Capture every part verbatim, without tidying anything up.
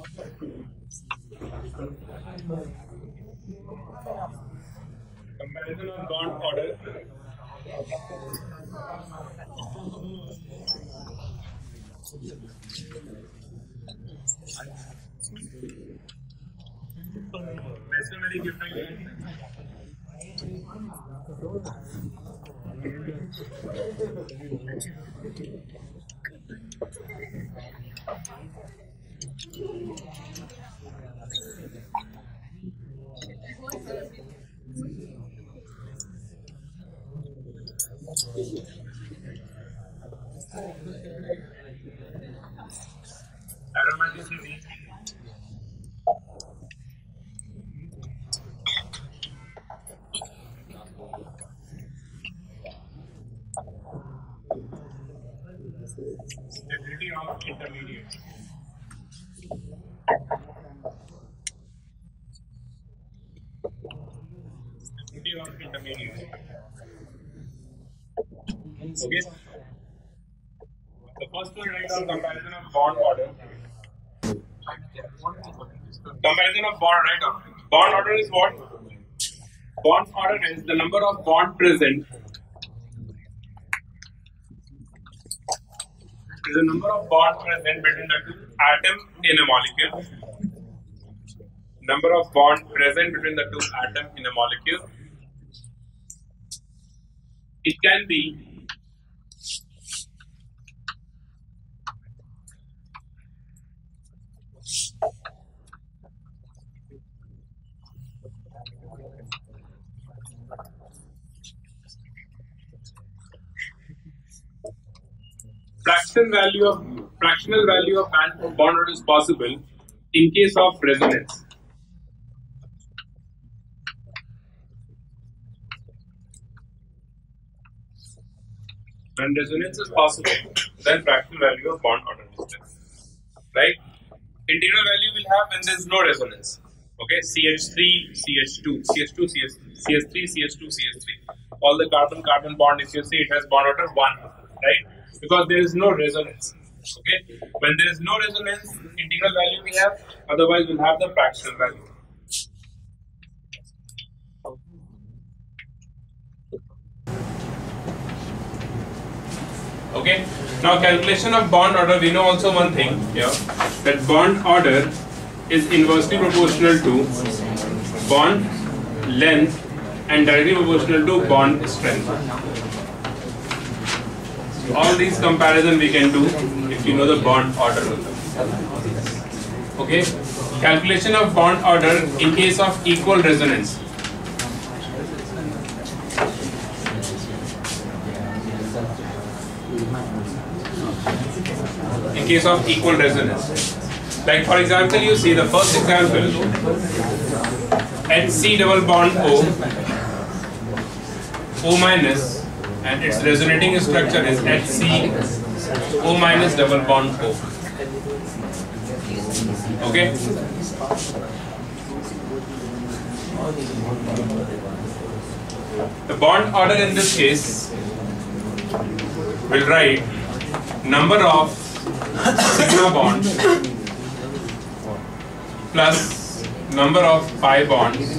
Comparison of bond order. Masonry different. Aromaticity. Stability of intermediate. Stability of intermediate. Okay. The first one, write down comparison of bond order. Comparison of bond, write down. Bond order is what? Bond order is the number of bond present. Is the number of bond present between the two atoms in a molecule. Number of bond present between the two atoms in a molecule. It can be fraction value of fractional value of bond order is possible in case of resonance. When resonance is possible, then fractional value of bond order is there. Right? Integral value will have when there is no resonance. Okay, C H three, C H two, C H two, C H three, C H two, C H three. All the carbon-carbon bond, if you see, it has bond order one, right? Because there is no resonance. Okay, when there is no resonance, integral value we have. Otherwise, we'll have the fractional value. Okay. Now, calculation of bond order. We know also one thing here, that bond order is inversely proportional to bond length and directly proportional to bond strength. All these comparison we can do if you know the bond order. Okay. Calculation of bond order in case of equal resonance. In case of equal resonance. Like for example, you see the first example, H C double bond O, O minus, and its resonating structure is H C O minus double bond O. Okay? The bond order in this case will write number of sigma bonds plus number of pi bonds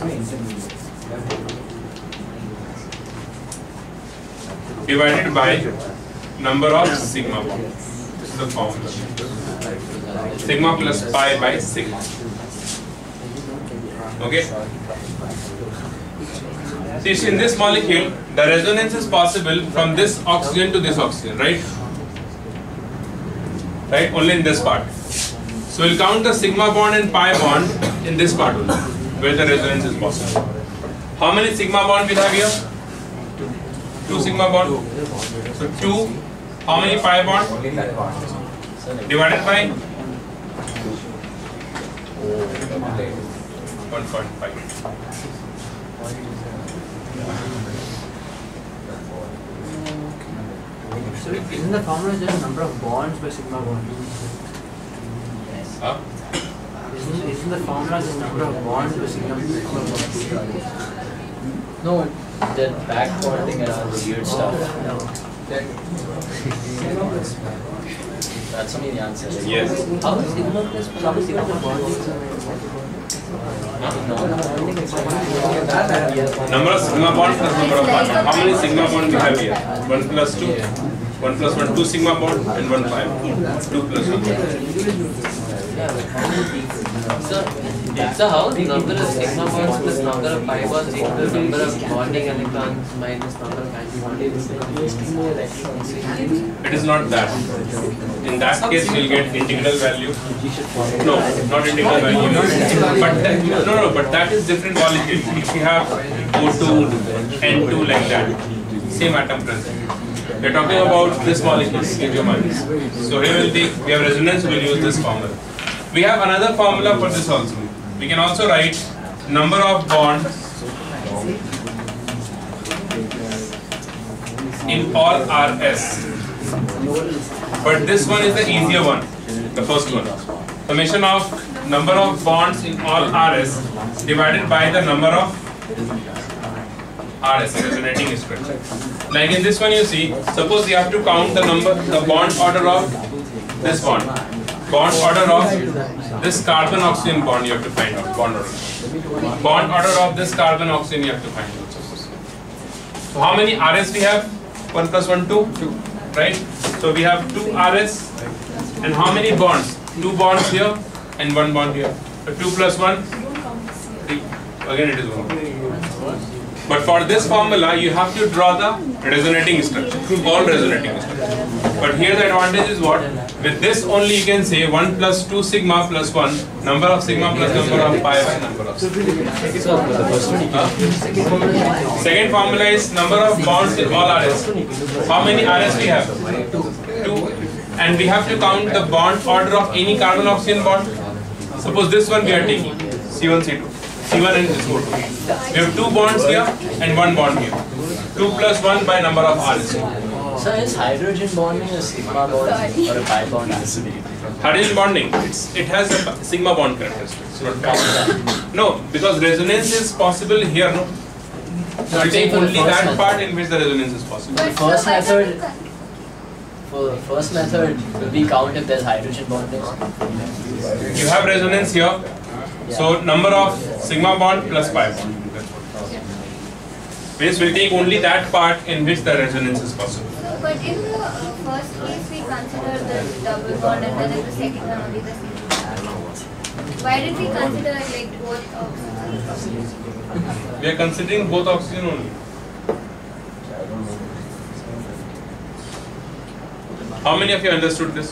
divided by number of sigma bonds. This is the formula. Sigma plus pi by sigma. Okay? See, in this molecule, the resonance is possible from this oxygen to this oxygen, right? Right? Only in this part. So we'll count the sigma bond and pi bond in this part only, where the resonance is possible. How many sigma bond we have here? Two sigma bond. So two. How many pi bond? Divided by one point five. So isn't the formula just number of bonds by sigma bond? Huh? Isn't, isn't the formula just number of bonds by sigma bond? No, that backward thing and all the weird stuff. That's only the answer. Yes. How is sigma plus how is sigma bonding? Number of sigma bonds plus number of partners. How many sigma bonds we have here? One plus two. One plus one, two sigma bond and one five. Two plus one. So, so how is number of sigma bonds plus number of pi bonds equal to number of bonding electrons minus number of antibodies? It is not that. In that case, we will get integral value. No, not integral value. But that, no, no, but that is different molecule. If we have O two, N two like that, same atom present. We are talking about this molecule, K V P Y. So here will be, we have resonance, we will use this formula. We have another formula for this also. We can also write number of bonds in all R S. But this one is the easier one, the first one. Summation of number of bonds in all R S divided by the number of R S, resonating structure. Like in this one you see, suppose you have to count the number, the bond order of this bond. Bond order of this carbon oxygen bond you have to find out. Bond order. Bond order of this carbon oxygen you have to find out. So how many R S we have? one plus one, two. Right? So we have two R S and how many bonds? Two bonds here and one bond here. So two plus one, three. Again it is one. But for this formula, you have to draw the resonating structure, all resonating structure. But here the advantage is what? With this only you can say one plus two sigma plus one, number of sigma plus number of pi by number of sigma. Huh? Second formula is number of bonds in all R S. How many R S we have? Two. And we have to count the bond order of any carbon oxygen bond. Suppose this one we are taking, C one, C two. C one and C two. We have two bonds here and one bond here. two plus one by number of R S. So is hydrogen bonding a sigma bond or a pi bond? Hydrogen bonding, it's, it has a sigma bond characteristics. No, because resonance is possible here, no? So I take only that method. Part in which the resonance is possible. The first method, for the first method, will we count if there's hydrogen bonding? You have resonance here. Yeah. So number of sigma bond plus pi bond. Means we'll take only that part in which the resonance is possible. So, but in the uh, first case we consider the double bond and then in the second one only the single bond. Why did we consider like both oxygen? We are considering both oxygen only. How many of you understood this?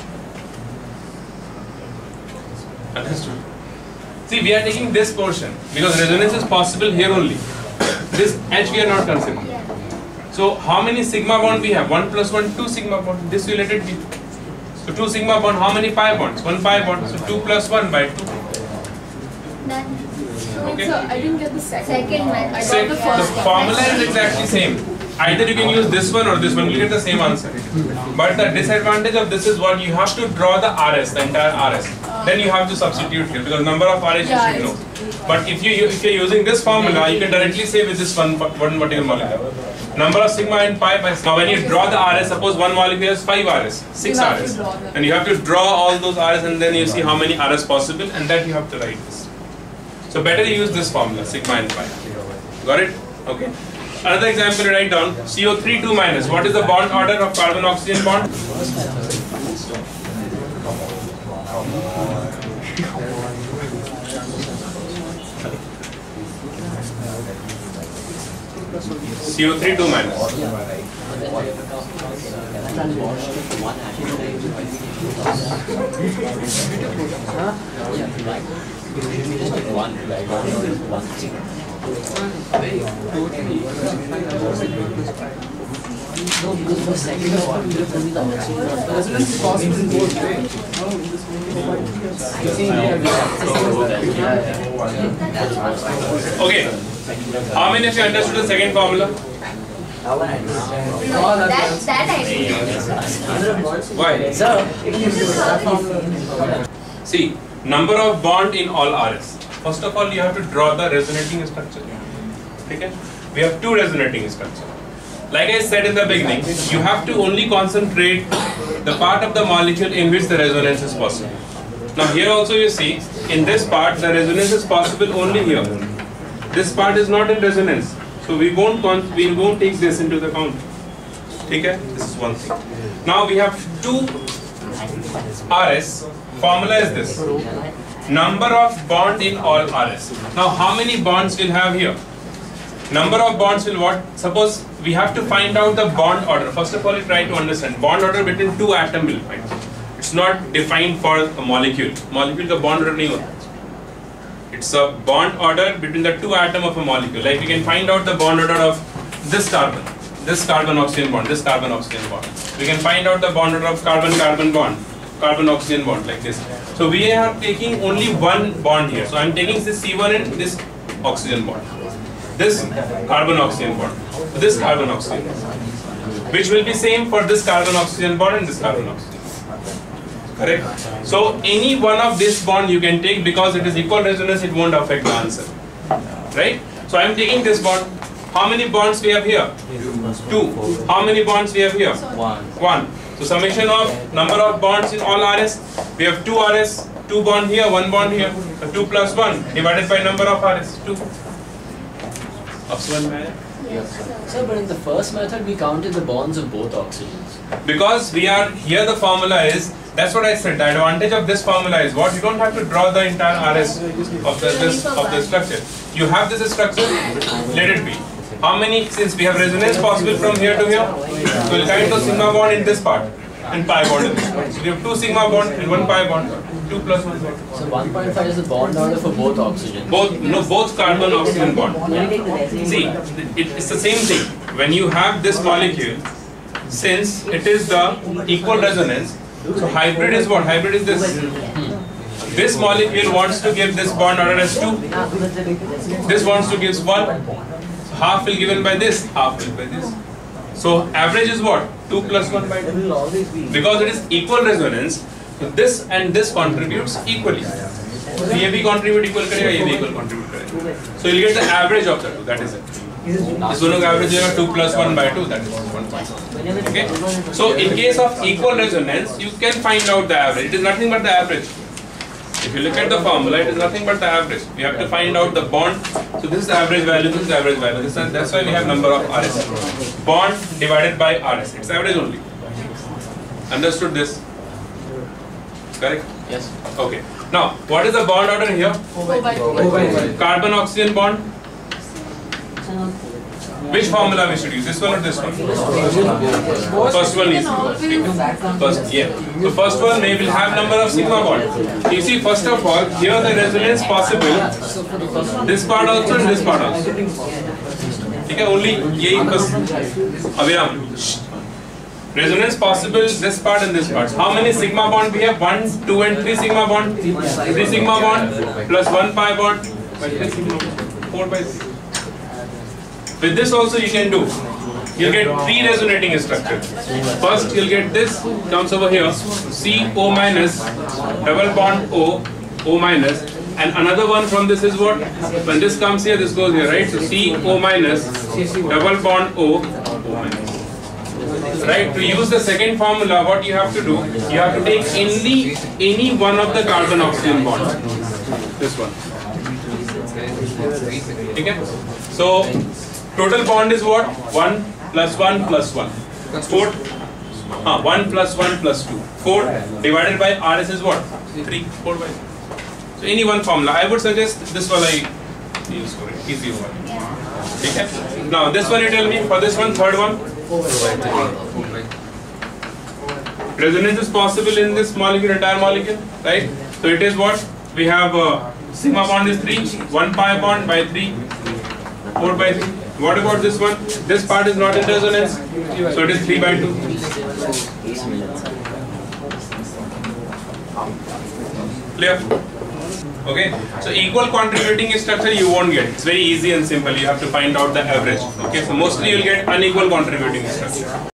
Understood. See, we are taking this portion because resonance is possible here only. This H we are not considering. So how many sigma bond we have? one plus one, two sigma bond. This will let it be. So two sigma bond, how many pi bonds? one pi bond. So two plus one by two. Done. Okay. So I didn't get the second. Second one. I Sec got the the first. formula is exactly same. Either you can use this one or this one, you get the same answer. But the disadvantage of this is what you have to draw the R S, the entire R S. Then you have to substitute here because number of R S you should know. But if you if you're using this formula, you can directly say with this one one particular molecule. Number of sigma and pi by now when you draw the R S, suppose one molecule has five R S, six R S, and you have to draw all those R S and then you see how many R S possible and that you have to write this. So better you use this formula, sigma and pi. Got it? Okay. Another example you write down, C O three two minus. What is the bond order of carbon oxygen bond? C O three two minus. No, because for second one, only the oxygen. Okay. How many of you understood the second formula? No, that, that I didn't. Why? Sir, See, number of bond in all R S. First of all, you have to draw the resonating structure. Okay? We have two resonating structures. like I said in the beginning, you have to only concentrate the part of the molecule in which the resonance is possible. Now here also you see, in this part the resonance is possible only here. This part is not in resonance, so we won't con we won't take this into the count. Okay, this is one thing. Now we have two R S. Formula is this: number of bond in all R S. Now how many bonds we'll have here? Number of bonds will what? Suppose we have to find out the bond order. First of all, you try to understand bond order between two atoms will find. It's not defined for a molecule. Molecule का bond order नहीं होता. It's a bond order between the two atoms of a molecule. Like we can find out the bond order of this carbon, this carbon-oxygen bond, this carbon-oxygen bond. We can find out the bond order of carbon-carbon bond, carbon-oxygen bond, like this. So we are taking only one bond here. So I am taking this C one and this oxygen bond, this carbon-oxygen bond, this carbon-oxygen bond, which will be same for this carbon-oxygen bond and this carbon-oxygen. Correct? So any one of this bond you can take, because it is equal resonance, it won't affect the answer. Right? So I am taking this bond. How many bonds we have here? Two. How many bonds we have here? One. One. So summation of number of bonds in all R S. We have two R S, two bond here, one bond here. So two plus one divided by number of R S. Two. Yes, sir. So, but in the first method, we counted the bonds of both oxygens. Because we are here, the formula is, that's what I said, the advantage of this formula is what? You don't have to draw the entire R S of the, this, of the structure. You have this structure, let it be. How many, since we have resonance possible from here to here, so we'll kind of sigma bond in this part and pi bond in this part. So we have two sigma bond and one pi bond, two plus one. So one point five is the bond order for both oxygens. Both, no, both carbon oxygen bond. See, it, it's the same thing. When you have this molecule, since it is the equal resonance, so hybrid is what? Hybrid is this. This molecule wants to give this bond order as two. This wants to give one. So half will be given by this, half will by this. So average is what? two plus one by two. Because it is equal resonance, so this and this contributes equally. So ये भी contribute equal करेगा, ये भी equal contribute करेगा. So you'll get the average of the two. That is it. इस दोनों का average होगा two plus one by two. That is one point. Okay. So in case of equal resonance, you can find out the average. It is nothing but the average. If you look at the formula, it is nothing but the average. We have to find out the bond. So this is the average value, this is the average value. This is, that's why we have number of R S. Bond divided by R S. It's average only. Understood this? Correct? Yes. Okay. Now, what is the bond order here? Carbon oxygen bond. Which formula we should use? This one or this one? First one is first. Yeah. So first one may will have number of sigma bond. You see, first of all, here the resonance possible. This part also and this part also. Okay, only यही बस अभिराम. Resonance possible this part and this part. How many sigma bond we have? One, two, and three sigma bond. Three sigma bond plus one pi bond by three sigma bond. Four by three. With this also you can do. You'll get three resonating structures. First you'll get this, comes over here, C O minus, double bond O, O minus, and another one from this is what? When this comes here, this goes here, right? So C O minus, double bond O, O minus. Right? To use the second formula, what you have to do, you have to take any, any one of the carbon oxygen bond. This one. Okay? So, total bond is what? one plus one plus one. four. Uh, one plus one plus two. four divided by R S is what? three. four by three. So any one formula. I would suggest this one I use for it. Easy one. Okay? Now this one you tell me. For this one, third one. Resonance is possible in this molecule, entire molecule. Right? So it is what? We have uh, sigma bond is three. one pi bond by three. four by three. What about this one? This part is not in resonance, so it is three by two. Clear? Okay. So equal contributing structure you won't get. It's very easy and simple. You have to find out the average. Okay. So mostly you'll get unequal contributing structure.